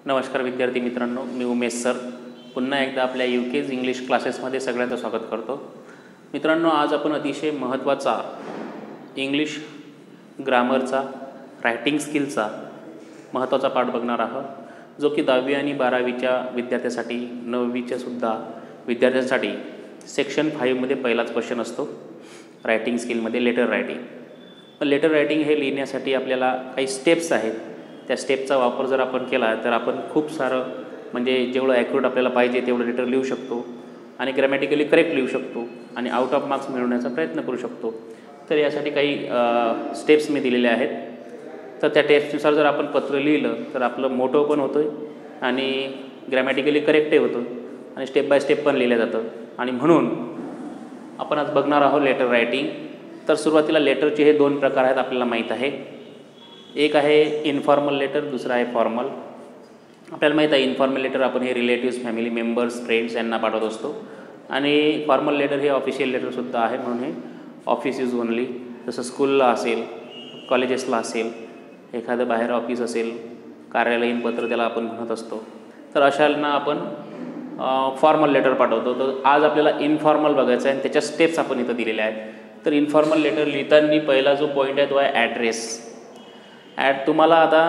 नमस्कार विद्यार्थी मित्रांनो, मी उमेश सर पुन्हा एकदा आपल्या UK's इंग्लिश क्लासेसमध्ये सगळ्यांचं स्वागत करतो. मित्रांनो, आज आपण अतिशय महत्त्वाचा इंग्लिश ग्रामरचा रायटिंग स्किलचा महत्त्वाचा पाठ बघणार आहोत, जो की 10वी आणि 12वीच्या विद्यार्थ्यांसाठी 9वीच्या सुद्धा विद्यार्थ्यांसाठी सेक्शन 5 मध्ये पहिलाच क्वेश्चन असतो. रायटिंग स्किलमध्ये लेटर रायटिंग. पण लेटर रायटिंग हे लिहिण्यासाठी आपल्याला काही स्टेप्स आहेत. त्या स्टेपचा वापर जर आपण केला तर आपण खूप सारं म्हणजे जेवढं ॲक्युरेट आपल्याला पाहिजे तेवढं लेटर लिहू शकतो आणि ग्रॅमॅटिकली करेक्ट लिहू शकतो आणि आउट ऑफ मार्क्स मिळवण्याचा प्रयत्न करू शकतो. तर यासाठी काही स्टेप्स मी दिलेले आहेत. तर त्या टेप्सनुसार जर आपण पत्र लिहिलं तर आपलं मोठं पण होतं आहे आणि ग्रॅमॅटिकली करेक्टही होतं आणि स्टेप बाय स्टेप पण लिहिलं जातं. आणि म्हणून आपण आज बघणार आहोत लेटर रायटिंग. तर सुरुवातीला लेटरचे हे 2 प्रकार आहेत आपल्याला माहीत आहे. एक आहे इन्फॉर्मल लेटर, दुसरा आहे फॉर्मल. आपल्याला माहीत आहे इन्फॉर्मल लेटर आपण हे रिलेटिव्स, फॅमिली मेंबर्स, फ्रेंड्स यांना पाठवत असतो आणि फॉर्मल लेटर हे ऑफिशियल लेटरसुद्धा आहे, म्हणून हे ऑफिस इज ओनली. जसं स्कूलला असेल, कॉलेजेसला असेल, एखादं बाहेर ऑफिस असेल, कार्यालयीन पत्र त्याला आपण म्हणत असतो, तर अशांना आपण फॉर्मल लेटर पाठवतो. तर आज आपल्याला इन्फॉर्मल बघायचं आहे आणि त्याच्या स्टेप्स आपण इथं दिलेल्या आहेत. तर इन्फॉर्मल लेटर लिहिताना पहिला जो पॉईंट आहे तो आहे ॲड्रेस. तुम्हाला आता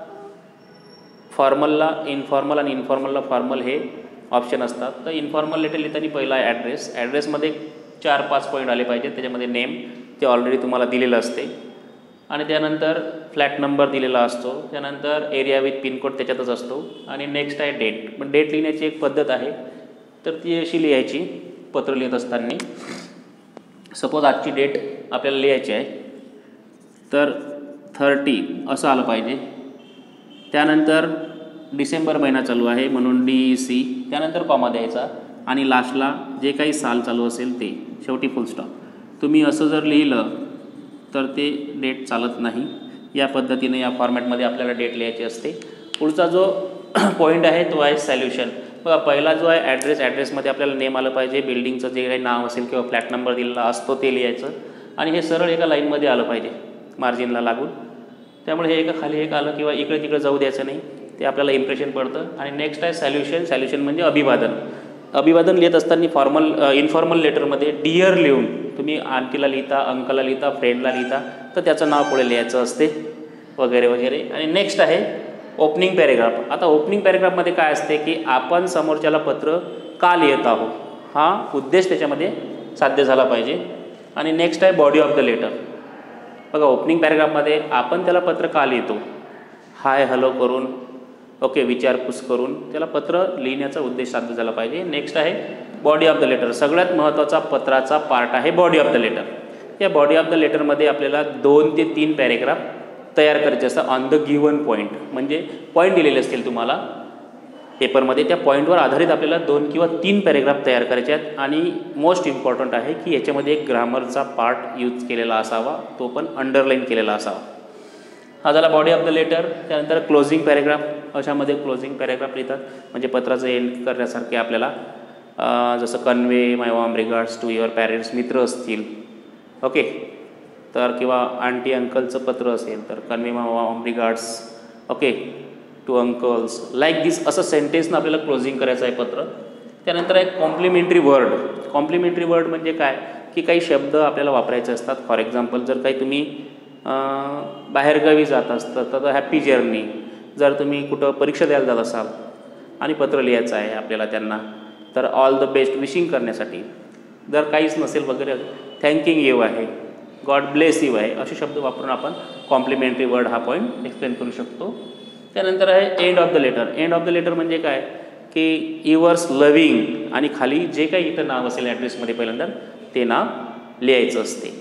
फॉर्मलला इन्फॉर्मल आणि इन्फॉर्मलला फॉर्मल हे ऑप्शन असतात. तर इन्फॉर्मल लेटर लिहिताना पहिला आहे ॲड्रेस. ॲड्रेसमध्ये 4-5 पॉईंट आले पाहिजेत. त्याच्यामध्ये नेम ते ऑलरेडी तुम्हाला दिलेलं असते आणि त्यानंतर फ्लॅट नंबर दिलेला असतो, त्यानंतर एरिया विथ पिनकोड त्याच्यातच असतो आणि नेक्स्ट आहे डेट. पण डेट लिहिण्याची एक पद्धत आहे, तर ती अशी लिहायची पत्र लिहित असताना. सपोज आजची डेट आपल्याला लिहायची आहे, तर 30 असं आलं पाहिजे. त्यानंतर डिसेंबर महिना चालू आहे म्हणून DEC, त्यानंतर कॉमा द्यायचा आणि लास्टला जे काही साल चालू असेल ते, शेवटी फुल स्टॉप. तुम्ही असं जर लिहिलं तर ते डेट चालत नाही. या पद्धतीने या फॉर्मॅटमध्ये आपल्याला डेट लिहायची असते. पुढचा जो पॉईंट आहे तो आहे सॅल्युशन. बघा, पहिला जो आहे ॲड्रेस, ॲड्रेसमध्ये आपल्याला नेम आलं पाहिजे, बिल्डिंगचं जे काही नाव असेल किंवा फ्लॅट नंबर दिलेला असतो ते लिहायचं आणि हे सरळ एका लाईनमध्ये आलं पाहिजे मार्जिनला लागून. त्यामुळे हे एका खाली एक आलं किंवा इकडे तिकडे जाऊ द्यायचं नाही, ते आपल्याला इम्प्रेशन पडतं. आणि नेक्स्ट आहे सॅल्युशन. सॅल्युशन म्हणजे अभिवादन. अभिवादन लिहित असताना इन्फॉर्मल लेटरमध्ये डिअर लिहून तुम्ही आंटीला लिहिता, अंकलला लिहिता, फ्रेंडला लिहिता, तर त्याचं नाव पुढे लिहायचं असते वगैरे वगैरे. आणि नेक्स्ट आहे ओपनिंग पॅरेग्राफ. आता ओपनिंग पॅरेग्राफमध्ये काय असते की आपण समोरच्याला पत्र का लिहित आहोत हा उद्देश त्याच्यामध्ये साध्य झाला पाहिजे. आणि नेक्स्ट आहे बॉडी ऑफ द लेटर. बघा, ओपनिंग पॅरेग्राफमध्ये आपण त्याला पत्र का लिहितो, हाय हॅलो करून, ओके, विचारपूस करून त्याला पत्र लिहिण्याचा उद्देश साध्य झाला पाहिजे. नेक्स्ट आहे बॉडी ऑफ द लेटर. सगळ्यात महत्त्वाचा पत्राचा पार्ट आहे बॉडी ऑफ द लेटर. या बॉडी ऑफ द लेटरमध्ये आपल्याला 2 ते 3 पॅरेग्राफ तयार करायचे असतात ऑन द गिवन पॉईंट. म्हणजे पॉईंट दिलेले असतील तुम्हाला पेपरमध्ये, त्या पॉईंटवर आधारित आपल्याला 2 किंवा 3 पॅरेग्राफ तयार करायचे आहेत. आणि मोस्ट इम्पॉर्टंट आहे की याच्यामध्ये एक ग्रामरचा पार्ट यूज केलेला असावा, तो पण अंडरलाईन केलेला असावा. हा झाला बॉडी ऑफ द लेटर. त्यानंतर क्लोजिंग पॅरेग्राफ. अशामध्ये क्लोजिंग पॅरेग्राफ लिहितात म्हणजे पत्राचं एंड करण्यासारखे आपल्याला, जसं convey my warm regards to your parents, मित्र असतील, ओके, तर किंवा आंटी अंकलचं पत्र असेल तर convey my warm regards, okay, to uncles, like this, असं सेंटेन्सनं आपल्याला क्लोजिंग करायचं आहे पत्र. त्यानंतर एक कॉम्प्लिमेंटरी वर्ड. कॉम्प्लिमेंटरी वर्ड म्हणजे काय की काही शब्द आपल्याला वापरायचे असतात. फॉर एक्झाम्पल, जर काही तुम्ही बाहेरगावी जात असतं तर हॅपी जर्नी. जर तुम्ही कुठं परीक्षा द्यायला जात असाल आणि पत्र लिहायचं आहे आपल्याला त्यांना, तर ऑल द बेस्ट विशिंग करण्यासाठी. जर काहीच नसेल वगैरे, थँकिंग यू आहे, गॉड ब्लेस यू आहे, असे शब्द वापरून आपण कॉम्प्लिमेंटरी वर्ड हा पॉईंट एक्सप्लेन करू शकतो. त्यानंतर आहे end of the letter. End of the letter म्हणजे काय की युअर्स लविंग आणि खाली जे काही इथं नाव असेल ॲड्रेसमध्ये पहिल्यांदा ते नाव लिहायचं असते.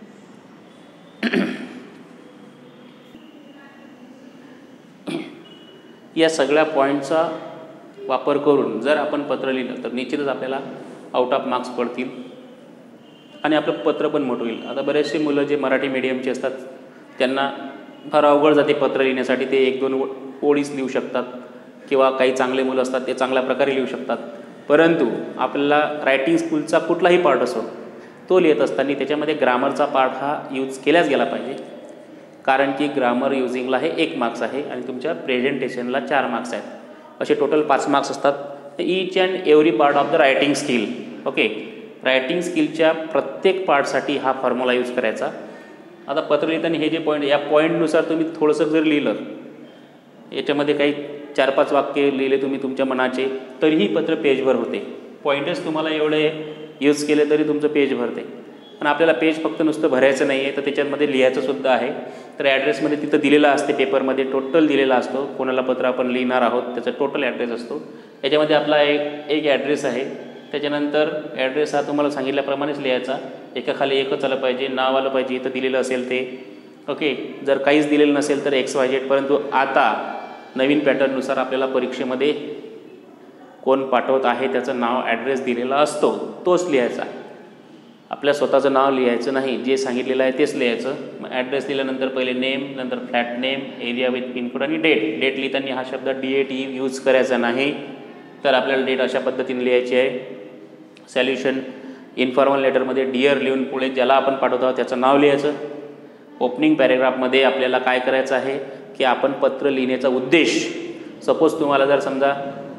या सगळ्या पॉईंटचा वापर करून जर आपण पत्र लिहिलं तर निश्चितच आपल्याला आउट ऑफ मार्क्स पडतील आणि आपलं पत्र पण मोठं होईल. आता बरेचसे मुलं जे मराठी मीडियमचे असतात त्यांना फार अवघड जाते पत्र लिहिण्यासाठी. ते 1-2 ओळीच लिहू शकतात किंवा काही चांगले मुलं असतात ते चांगल्या प्रकारे लिहू शकतात. परंतु आपल्याला रायटिंग स्कूलचा कुठलाही पार्ट असो तो लिहित असताना त्याच्यामध्ये ग्रामरचा पार्ट हा यूज केलाच गेला पाहिजे. कारण की ग्रामर युजिंगला हे 1 मार्क्स आहे आणि तुमच्या प्रेझेंटेशनला 4 मार्क्स आहेत. असे टोटल 5 मार्क्स असतात. Each and every part of the writing skill. Okay, writing स्किलच्या प्रत्येक पार्टसाठी हा फॉर्म्युला यूज करायचा. आता पत्र लिहिताना हे जे पॉईंट, या पॉईंटनुसार तुम्ही थोडंसं जर लिहिलं, याच्यामध्ये काही 4-5 वाक्य लिहिले तुम्ही तुमच्या मनाचे, तरीही पत्र पेजभर होते. पॉईंटच तुम्हाला एवढे यूज केले तरी तुमचं पेज भरते. पण आपल्याला पेज फक्त नुसतं भरायचं नाही आहे, तर त्याच्यामध्ये लिहायचंसुद्धा आहे. तर ॲड्रेसमध्ये तिथं दिलेला असते, पेपरमध्ये टोटल दिलेला असतो. कोणाला पत्र आपण लिहिणार आहोत त्याचा टोटल ॲड्रेस असतो. याच्यामध्ये आपला एक ॲड्रेस आहे. त्याच्यानंतर ॲड्रेस हा तुम्हाला सांगितल्याप्रमाणेच लिहायचा, एकाखाली एकच आलं पाहिजे, नाव आलं पाहिजे, इथं दिलेलं असेल ते. ओके, जर काहीच दिलेलं नसेल तर XYZ. परंतु आता नवीन पॅटर्ननुसार आपल्याला परीक्षेमध्ये कोण पाठवत आहे त्याचं नाव, ॲड्रेस दिलेला असतो, तोच लिहायचा. आपल्या स्वतःचं नाव लिहायचं नाही, जे सांगितलेलं आहे तेच लिहायचं. मग ॲड्रेस दिल्यानंतर पहिले नेम, नंतर flat name, area with pin code आणि डेट. डेट लिहिताना हा शब्द DAT यूज करायचा नाही, तर आपल्याला डेट अशा पद्धतीने लिहायची आहे. सॅल्युशन इन्फॉर्मल लेटरमध्ये डिअर लिहून पुढे ज्याला आपण पाठवत आहोत त्याचं नाव लिहायचं. ओपनिंग पॅरेग्राफमध्ये आपल्याला काय करायचं आहे की आपण पत्र लिहिण्याचा उद्देश, सपोज तुम्हाला जर समजा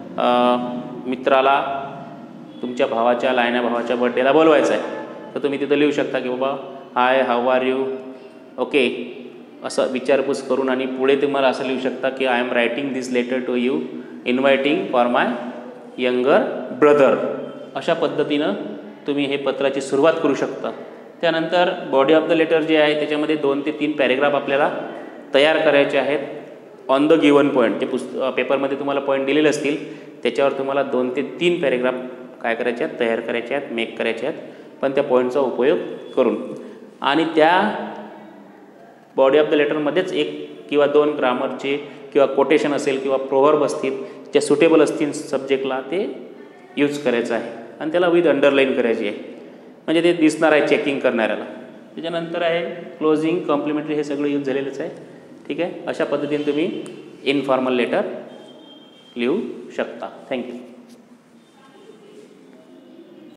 मित्राला तुमच्या भावाच्या, लायना भावाच्या बर्थडेला बोलवायचं आहे, तर तुम्ही तिथं लिहू शकता की बाबा hi, how are you, okay, असं विचारपूस करून. आणि पुढे तुम्हाला असं लिहू शकता की I am writing this letter to you inviting for my younger brother. अशा पद्धतीनं तुम्ही हे पत्राची सुरुवात करू शकता. त्यानंतर बॉडी ऑफ द लेटर जे आहे त्याच्यामध्ये 2 ते 3 पॅरेग्राफ आपल्याला तयार करायचे आहेत ऑन द गिवन पॉईंट. जे पेपरमध्ये तुम्हाला पॉईंट दिलेले असतील त्याच्यावर तुम्हाला 2 ते 3 पॅरेग्राफ काय करायचे आहेत, तयार करायचे आहेत, मेक करायचे आहेत, पण त्या पॉईंटचा उपयोग करून. आणि त्या बॉडी ऑफ द लेटरमध्येच 1 किंवा 2 ग्रामरचे किंवा कोटेशन असेल किंवा प्रोव्हर्ब असतील जे सुटेबल असतील सब्जेक्टला, ते यूज करायचं आहे. आणि त्याला विथ अंडरलाईन करायची आहे, म्हणजे ते दिसणार आहे चेकिंग करणाऱ्याला. त्याच्यानंतर आहे क्लोजिंग, कॉम्प्लिमेंटरी, हे सगळं यूज झालेलंच आहे. ठीक आहे, अशा पद्धतीने तुम्ही इन्फॉर्मल लेटर लिहू शकता. थँक्यू.